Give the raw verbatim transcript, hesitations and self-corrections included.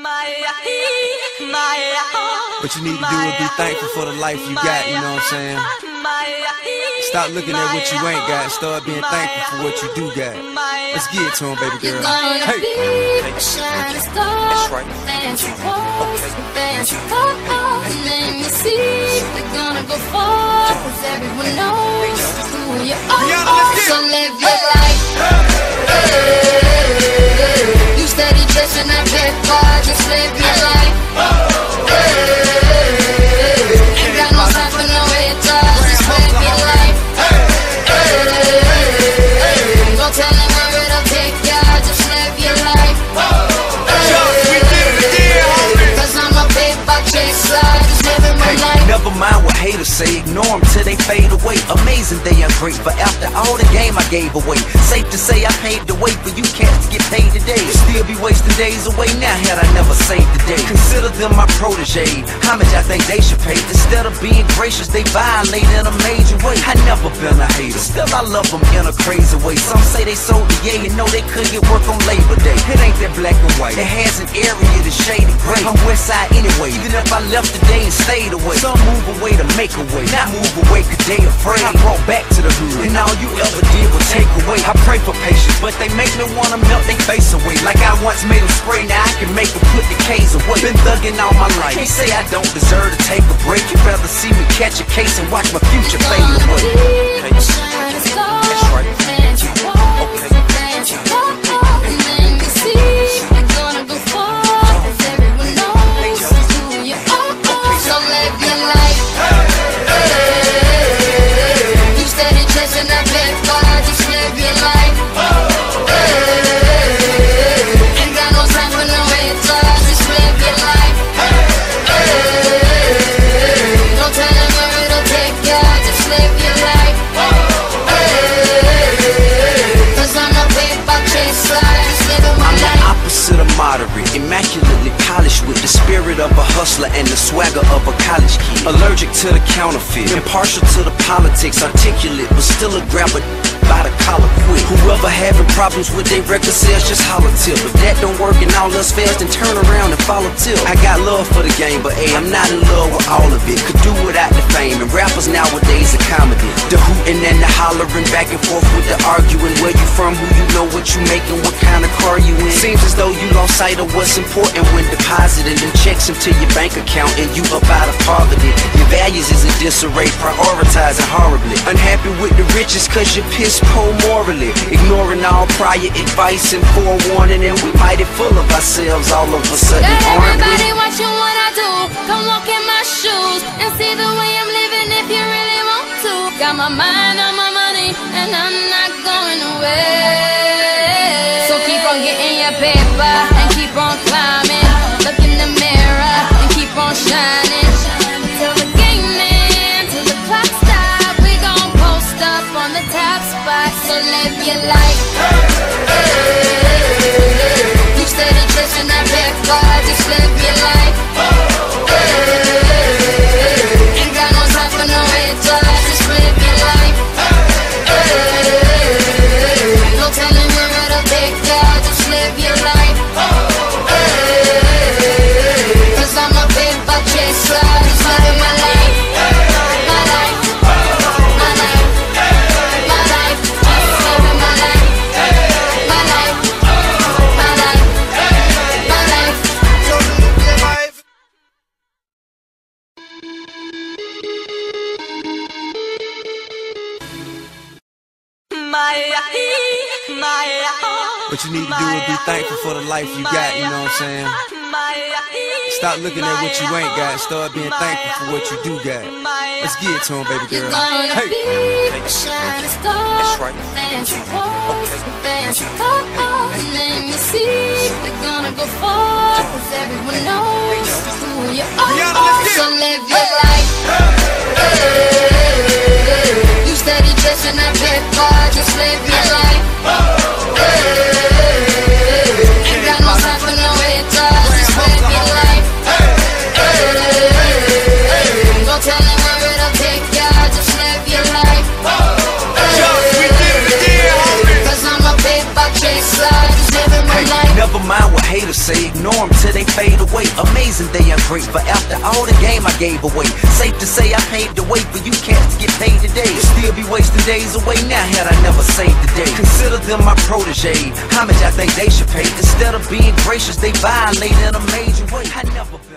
What you need to do is be thankful for the life you got, you know what I'm saying? Stop looking at what you ain't got, start being thankful for what you do got. Let's get it to him, baby girl. Hey! That's right. Fancy clothes, fancy clothes, let me see. We're gonna go far, cause everyone knows who you are. So live your life. You steady chasing that big car, just live your life. Ain't got no time for no haters, just live your life. Don't tell them where it'll take ya, just live your life. Cause I'm a paper chaser, just living my life. Never mind what haters say, ignore them till they fade away. Amazing they are grateful after all the game I gave away. Safe to say I paved the way for you cats to get paid today. Still be wasting days away now had I never saved the day. Consider them my protege, how much I think they should pay. Instead of being gracious, they violate in a major way. I never been a hater, still I love them in a crazy way. Some say they sold the yay and know they couldn't get work on Labor Day. It ain't that black and white, it has an area that's shaded gray. I'm west side anyway, even if I left today and stayed away. Some move away to make a way, not move away cause they afraid. I brought back to the hood, and all you ever did was take away. I pray for patience, but they make me wanna melt their face away. Like I once made them spray, now I can make them put the K's away. Been thugging all my life, can't say I don't deserve to take a break. You'd rather see me catch a case and watch my future fade away. Okay. That's right. Immaculately polished with the spirit of a hustler and the swagger of a college kid. Allergic to the counterfeit, impartial to the politics, articulate but still a grabber by the collar quick. Whoever having problems with their record sales, just holler till. If that don't work and all us fails, then turn around and follow till. I got love for the game, but hey, I'm not in love with all of it. Could do without the fame, and rappers nowadays are comedy. The hooting and the hollering, back and forth with the arguing. Where you from, who you know, what you making, what kind of car you in. Seems as though you lost sight of what's important when depositing them checks into your bank account and you up out of poverty. Your values is in disarray, prioritizing horribly. Unhappy with the riches cause you're piss poor morally. Ignoring all prior advice and forewarning, and we mighty full of ourselves all of a sudden, Let aren't everybody we? watching what I do. Come walk in my shoes and see the way I'm living if you really want to. Got my mind on my money and I'm not going away. So keep on getting your paper and keep on climbing. Look in the mirror and keep on shining. Till the game ends, till the clock stops, we gon' post up on the top spot. So live your life. You steady chasing that big car, just live your life. Ain't got no time for no haters, just live your life. No telling where it'll take ya, just live your life. Cause I'm a paper chaser, just living my life. My life, my life, my life, just living my life. My life, my life, my life. What you need to do is be thankful for the life you got, you know what I'm saying? Stop looking at what you ain't got, start being thankful for what you do got. Let's get it to him, baby girl. Hey! That's right. Fancy clothes, fancy clothes, let me see. We're gonna go far, cause everyone knows who you are. So live your life. You steady chasing that big car, just live your life. Ain't got no time for no haters, just live your life. Don't tell them where it'll take ya, just live your life. Cause I'm a paper chaser, just living my life. Never mind what haters ignore them till they fade away. Amazing they ungrateful after all the game I gave away. Safe to say I paved the way for you cats to get paid today. Still be wasting days away now had I never saved the day. Consider them my protege. How much I think they should pay? Instead of being gracious, they violate in a major way. I never been